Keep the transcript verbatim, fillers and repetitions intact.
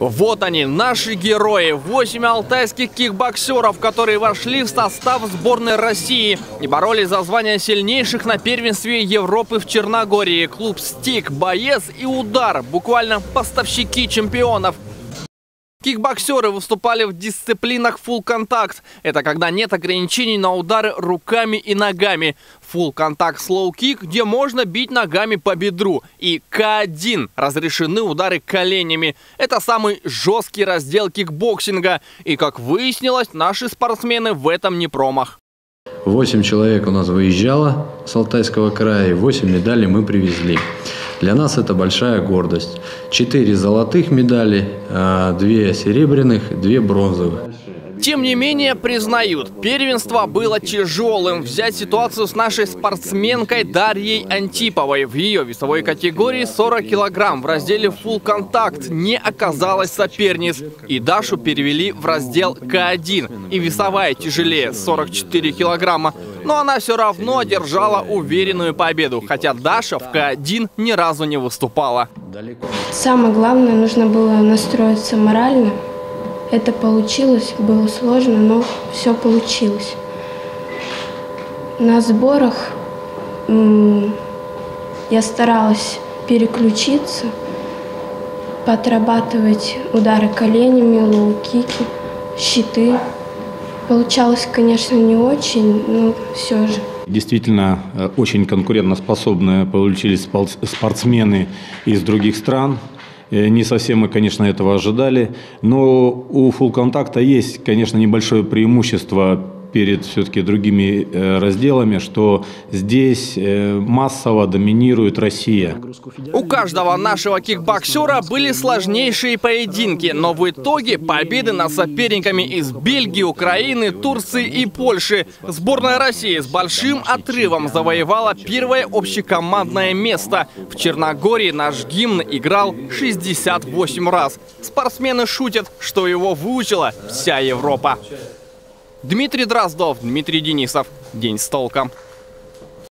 Вот они, наши герои. Восемь алтайских кикбоксеров, которые вошли в состав сборной России и боролись за звание сильнейших на первенстве Европы в Черногории. Клуб «Стик», «Боец» и «Удар» – буквально поставщики чемпионов. Кикбоксеры выступали в дисциплинах фулл-контакт. Это когда нет ограничений на удары руками и ногами. Фулл-контакт слоу-кик, где можно бить ногами по бедру. И ка один – разрешены удары коленями. Это самый жесткий раздел кикбоксинга. И, как выяснилось, наши спортсмены в этом не промах. Восемь человек у нас выезжало с Алтайского края, и восемь медалей мы привезли. Для нас это большая гордость. Четыре золотых медали, две серебряных, две бронзовых. Тем не менее, признают, первенство было тяжелым. Взять ситуацию с нашей спортсменкой Дарьей Антиповой. В ее весовой категории сорок килограмм в разделе фулл-контакт не оказалось соперниц. И Дашу перевели в раздел ка один. И весовая тяжелее, сорок четыре килограмма. Но она все равно одержала уверенную победу. Хотя Даша в ка один ни разу не выступала. Самое главное, нужно было настроиться морально. Это получилось, было сложно, но все получилось. На сборах я старалась переключиться, подрабатывать удары коленями, лоу-кики, щиты. Получалось, конечно, не очень, но все же. Действительно, очень конкурентоспособные получились спортсмены из других стран. Не совсем мы, конечно, этого ожидали, но у фулл-контакта есть, конечно, небольшое преимущество перед все-таки другими разделами, что здесь массово доминирует Россия. У каждого нашего кикбоксера были сложнейшие поединки, но в итоге победы над соперниками из Бельгии, Украины, Турции и Польши. Сборная России с большим отрывом завоевала первое общекомандное место. В Черногории наш гимн играл шестьдесят восемь раз. Спортсмены шутят, что его выучила вся Европа. Дмитрий Дроздов, Дмитрий Денисов. День с толком.